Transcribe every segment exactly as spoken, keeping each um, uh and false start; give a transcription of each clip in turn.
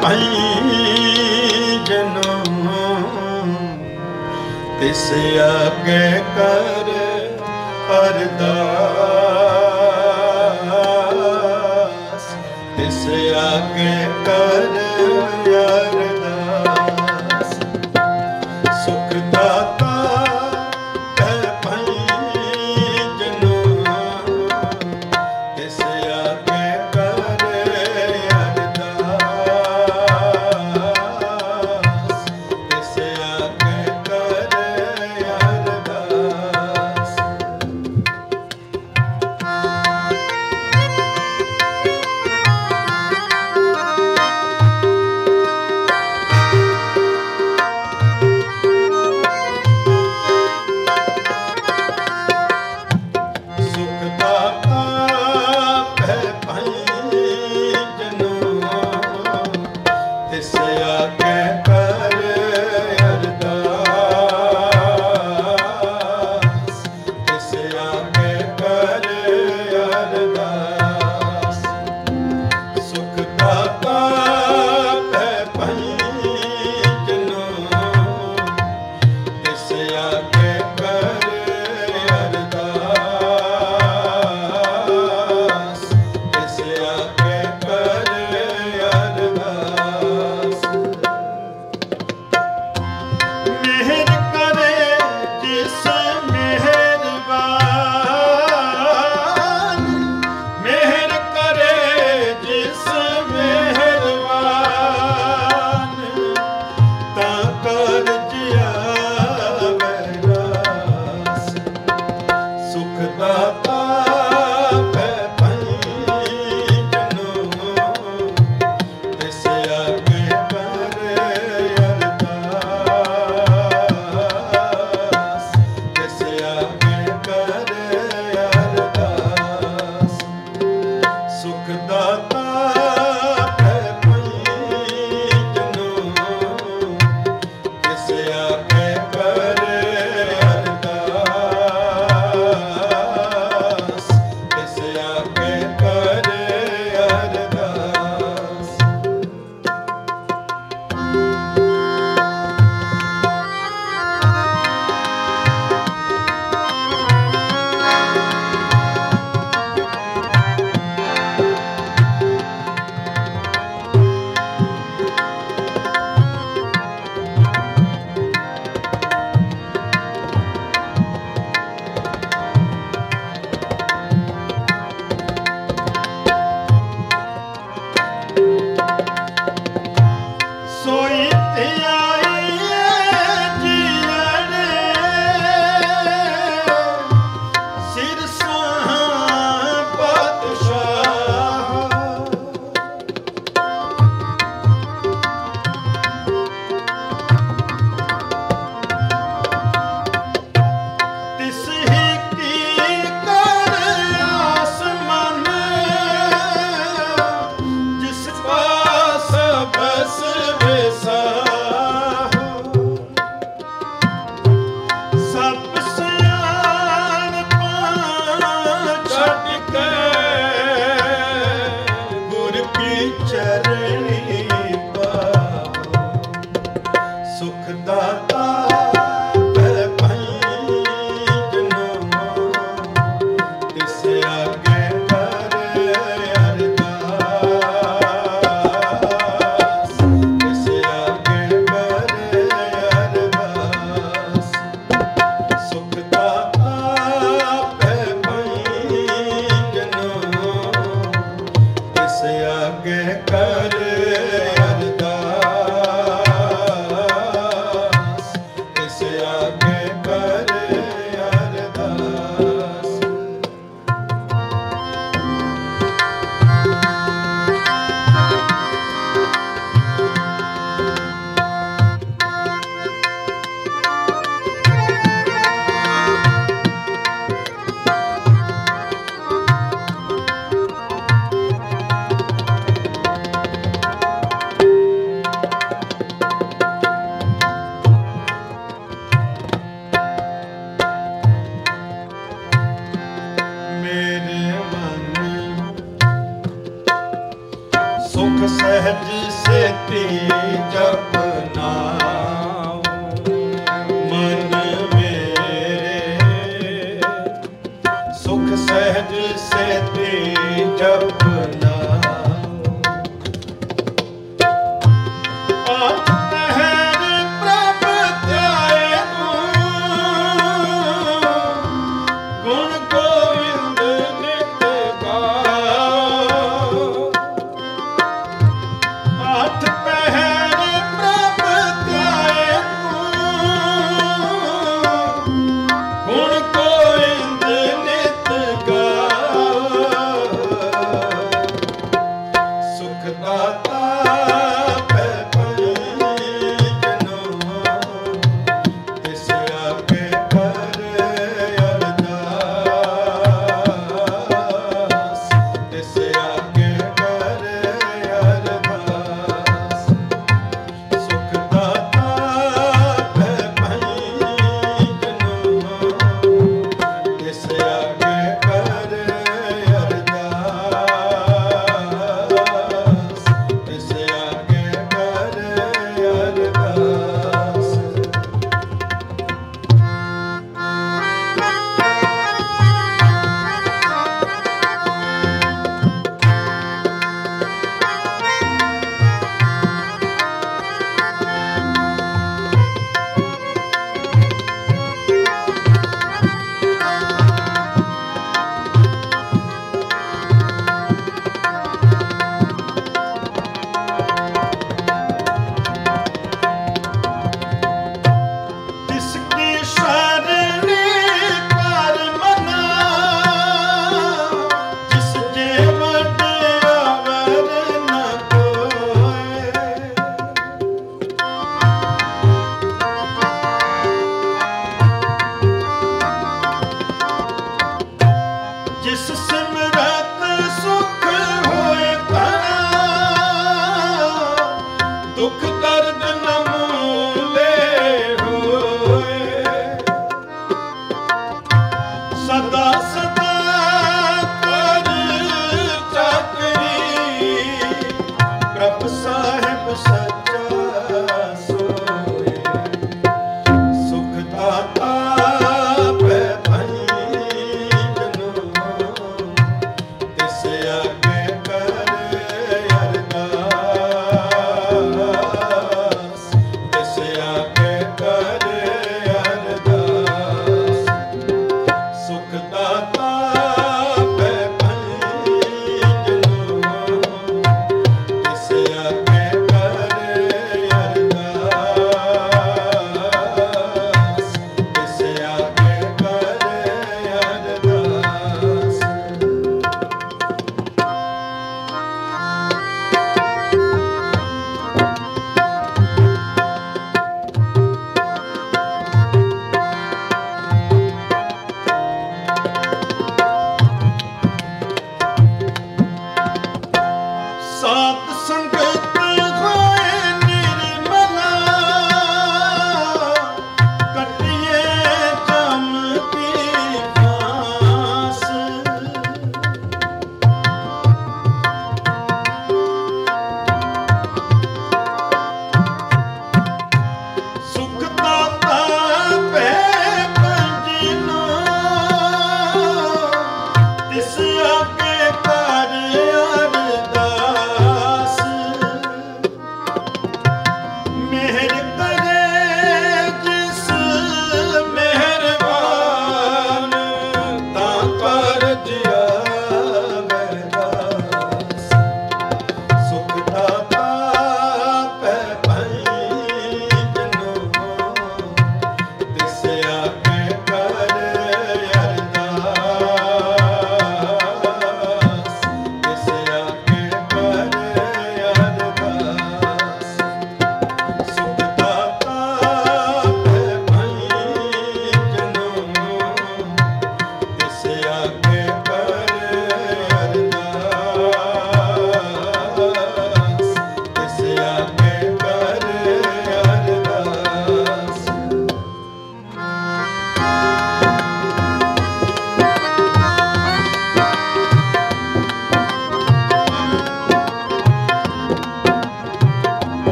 तिस आगे कर अरदास, तिस आगे कर अरदास। सुख दाता है भाई जनो, तिस आगे कर अरदास, तिस आगे कर अरदास। सुख दाता है भाई जनो, तिस आगे कर अरदास, तिस आगे कर अरदास। सुख दाता है भाई जनो, तिस आगे कर अरदास, तिस आगे कर अरदास। मेहर करे जिस मेहरबान, मेहर करे जिस मेहरबान, तां करज आवे रास। सुख दाता है भाई जनो, तिस आगे कर अरदास, तिस आगे कर अरदास। सुख दाता है भाई जनो, तिस आगे कर अरदास, तिस आगे कर अरदास। सोई धियाई जियरे, सिर सुहां बादशाह। तिस ही की कर आसमान, जिस पास बस बेसा। सब सियाणपां छड्ड के गुर की चरणी पाओ। सुख दाता है भाई जनो, तिस आगे कर अरदास, तिस आगे कर अरदास। सुख दाता है भाई जनो, तिस आगे कर अरदास, तिस आगे कर अरदास। सहज से ਸੇਤੀ ਜਪਨਾ ਮਨ ਮੇਰੇ ਸੁਖ ਸਹਿਜ ਸੇਤੀ ਜਪਨਾ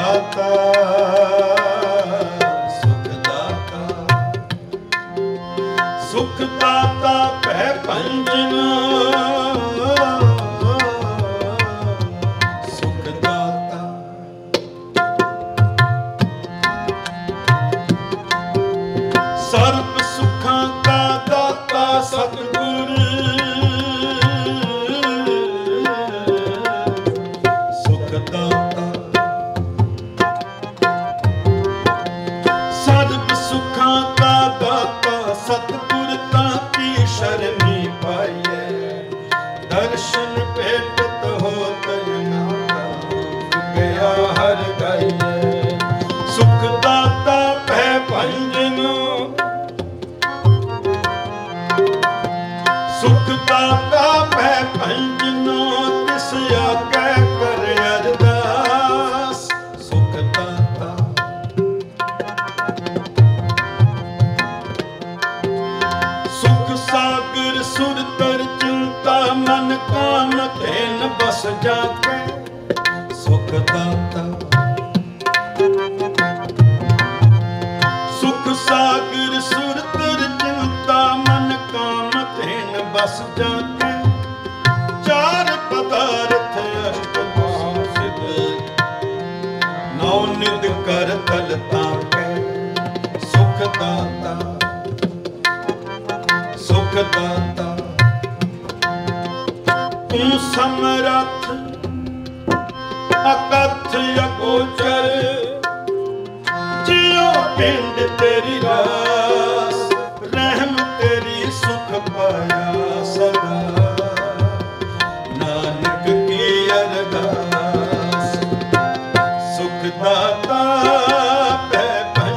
दाता सुख दाता सुख दाता भय भंजना सुख दाता सर्व सुखां का दाता सतगुर सुख दाता सर्व सुखां का दाता सतगुर ताकी शरणी पाइए दर्शन भेटत हो तयना गया हर गाइए सुख दाता भय भंजनो सुख दाता भय भंजनो तिस आगे कर अरदास सुख दाता सुख सागर सुर तर चिंता मन काम तेन बस जाके सुख दाता सुख सागर सुर तर चिंता मन काम तेन बस जाके चार पदार्थ अष्ट सिद्ध नौ निध कर तल ताके सुख दाता सुख दाता तू समरथ अकथ अगोचर जियो पिंड तेरी रास रहम तेरी सुख पाया सदा नानक की अरदास सुख दाता भय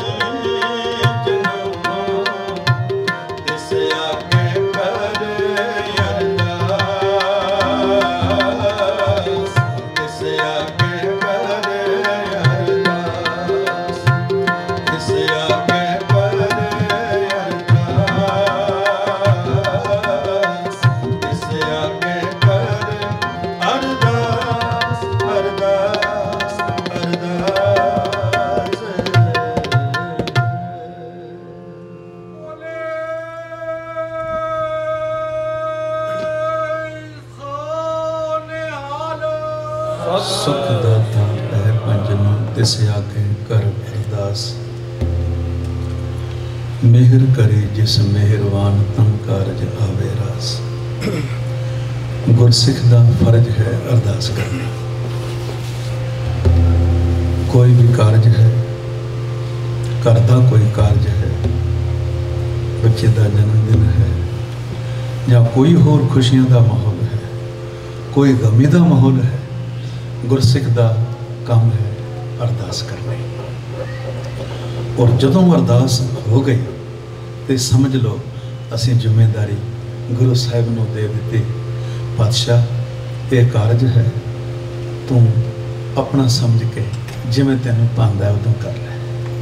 भंजनो तिस आगे कर अरदास तिस आगे कर अरदास तिस आगे कर अरदास तिस आगे कर अरदास अरदास अरदास सुख दाता भय भंजनो तिस आगे कर अरदास मेहर करे जिस मेहरबान तन कारज आवे रास गुरसिख दा फर्ज है अरदास करना कोई भी कारज है घर दा कोई कारज है बच्चे दा जन्मदिन है या कोई होर खुशियां दा माहौल है कोई गमी दा माहौल है गुरसिख दा काम है अरदास करनी और जदों अरदास हो गई तो समझ लो असी जिम्मेदारी गुरु साहिब नूं दे दी पातशाह ये कारज है तू अपना समझ के जिवें तैनूं भांदा है उदों कर ले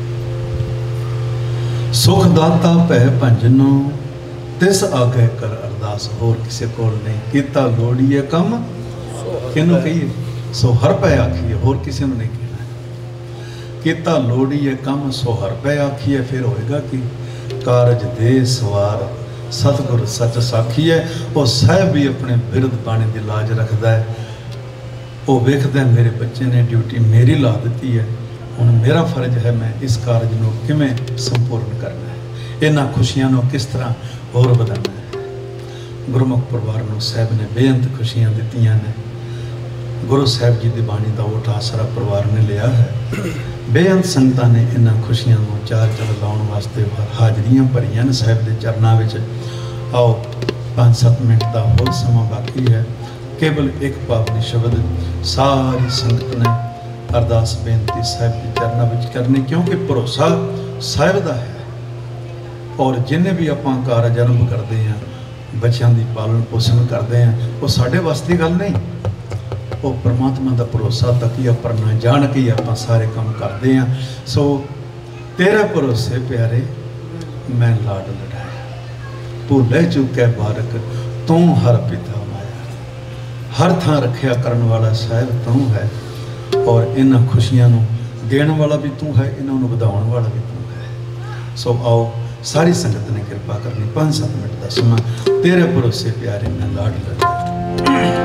सुख दाता भय भंजनो तिस आगे कर अरदास होर किसी कोल नहीं कीता लोड़ीए कम किनूं कहिए सो हर पै आखिए होर किसी ने नहीं कहना कीता लोड़ीए कम सो हर पै आखिए फिर होएगा कि कारज दे सवार सतगुर सच साखी है वो साहब भी अपने बिरद पाने की लाज रखता है वो वेखदा है मेरे बच्चे ने ड्यूटी मेरी ला दी है हुण मेरा फर्ज है मैं इस कारज को किवें संपूर्ण करना है इन्हां खुशियां को किस तरह होर वधाना है गुरमुख परिवार को साहब ने बेअंत खुशियां दित्तियां ने गुरु साहब जी की बाणी का ओट आसरा परिवार ने लिया है बेअंत संगतां ने इन्हां खुशियां को चार चल लाउण वास्ते हाजरियां भरियां ने साहब के चरणों में आओ पाँच सत्त मिनट का होर समा बाकी है केवल एक पावनी शब्द सारी संगत ने अरदास बेनती साहब के चरणों में करनी क्योंकि भरोसा साहब का है और जिन्हें भी आपां कारज आरंभ करते हैं बच्चों की पालन पोषण करते हैं वो साढ़े वास की गल नहीं वो परमात्मा का भरोसा तकिया परना जान के ही आप सारे काम करते हैं सो तेरे भरोसे प्यारे मैं लाड लड़ाया भूले चुके बारक तू हर पिता माया हर थां रखिया करने वाला साहिब तू है और इन्हां खुशियां नूं देने वाला भी तू है, इन्होंने ਵਧਾਉਣ वाला भी तू है। सो आओ सारी संगत ने कृपा करनी, पाँच सत्त मिनट का समा तेरे भरोसे प्यारे मैं लाड लगा।